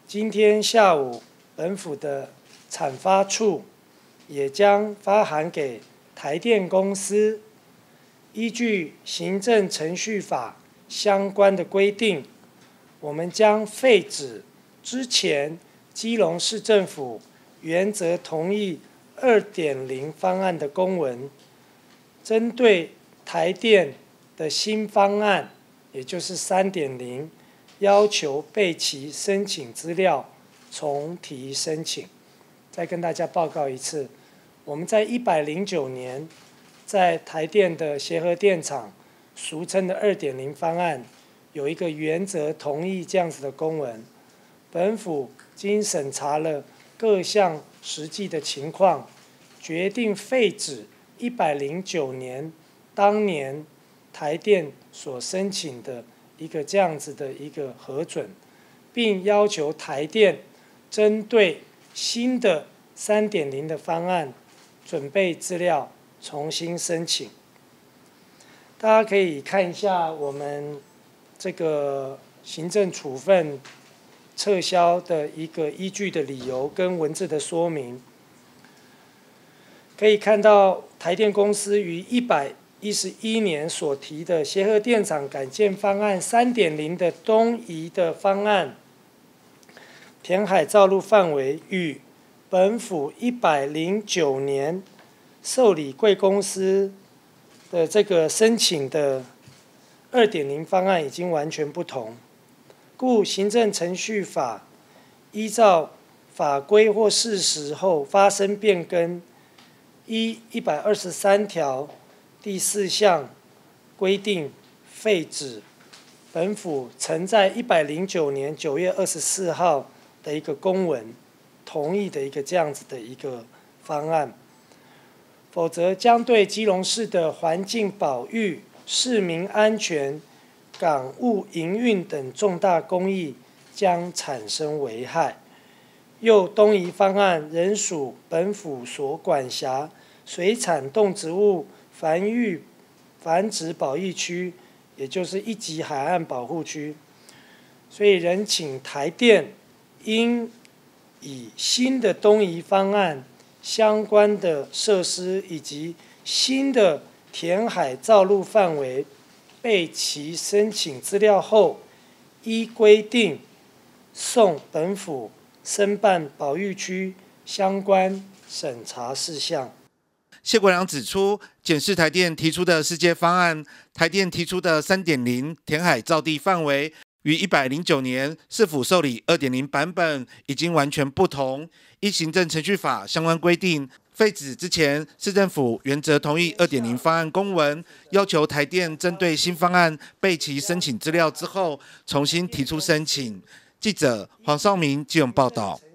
今天下午，本府的产发处也将发函给台电公司，依据行政程序法相关的规定，我们将废止之前基隆市政府原则同意 2.0 方案的公文，针对台电的新方案，也就是 3.0， 要求备齐申请资料，重提申请。再跟大家报告一次，我们在109年，在台电的协和电厂，俗称的 2.0 方案，有一个原则同意这样子的公文。本府经审查了各项实际的情况，决定废止109年当年台电所申请的一个这样子的一个核准，并要求台电针对新的 3.0 的方案准备资料，重新申请。大家可以看一下我们这个行政处分撤销的一个依据的理由跟文字的说明。可以看到台电公司于111年所提的协和电厂改建方案 3.0 的东移的方案，填海造陆范围与本府109年受理贵公司的这个申请的 2.0 方案已经完全不同，故行政程序法依照法规或事实后发生变更，依123条第4项规定废止本府曾在109年9月24号的一个公文同意的一个这样子的一个方案，否则将对基隆市的环境保育、市民安全、港务营运等重大公益将产生危害。又东移方案仍属本府所管辖水产动植物繁殖保育区，也就是1级海岸保护区，所以仍请台电应以新的东移方案相关的设施以及新的填海造陆范围备齐申请资料后，依规定送本府申办保育区相关审查事项。 谢国良指出，检视台电提出的世界方案，台电提出的 3.0 填海造地范围与109年市府受理 2.0 版本已经完全不同。依行政程序法相关规定，废止之前市政府原则同意 2.0 方案公文，要求台电针对新方案备齐申请资料之后，重新提出申请。记者黄绍明基隆报道。